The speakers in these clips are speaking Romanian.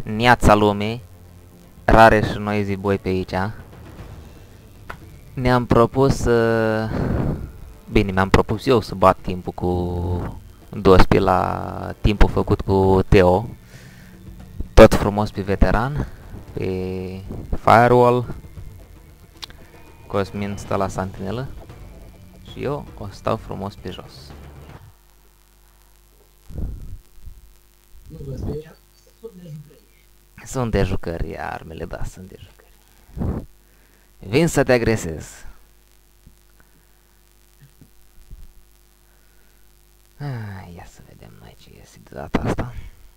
Neața lume, rare și noi zi boi pe aici. Ne-am propus să... Bine, mi-am propus eu să bat timpul cu Dospi la timpul făcut cu Teo. Tot frumos pe veteran, pe firewall. Cosmin stă la santinelă și eu o stau frumos pe jos. Sunt de jucări, armele, da, sunt de jucări. Vin să te agresez. Ia să vedem noi ce iese de data asta.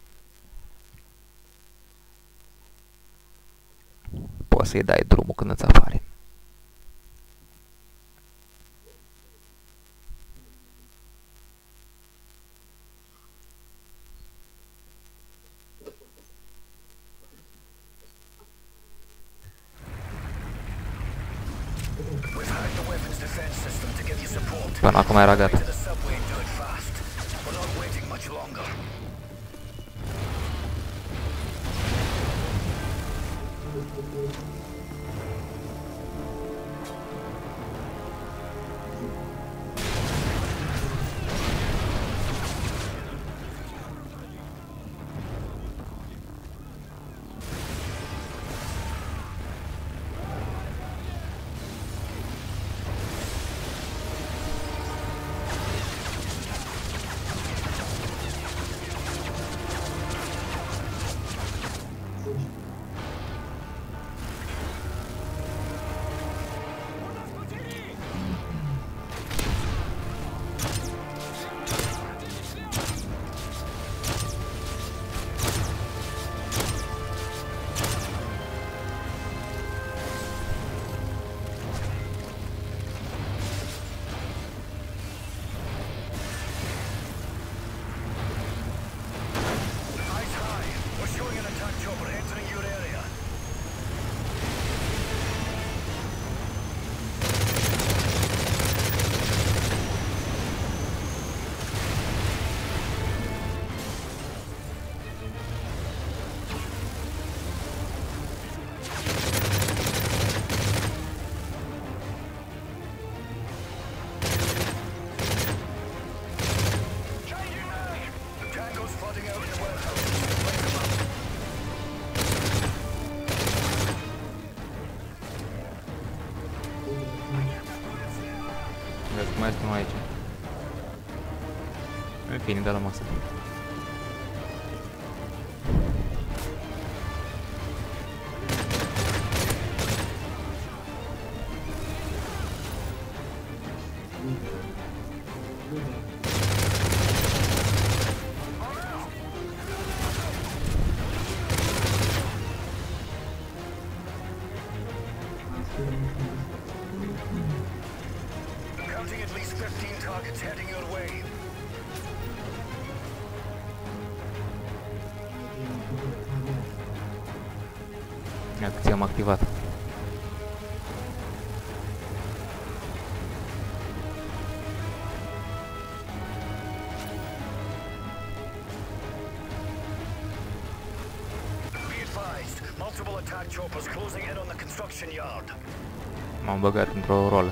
Poți să-i dai drumul când îți apare. Până acum era gata. Mai stăm aici. În fine, de la masă. At least 15 targets heading your way. Iată, ți-am activat. Be advised, multiple attack choppers closing in on the construction yard. M-am băgat într-o rolă.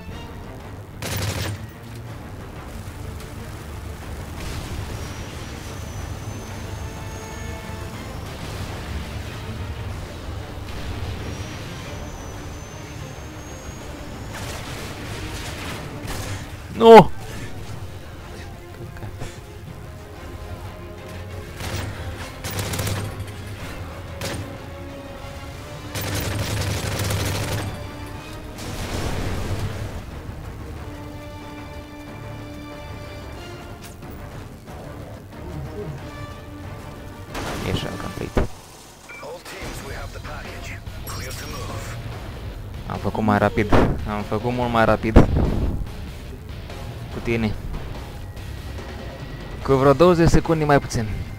Nu! Mission complete. All teams, we have the package. Clear to move. Am făcut mai rapid. Am făcut mult mai rapid. Cu tine. Cu vreo 20 secunde mai puțin.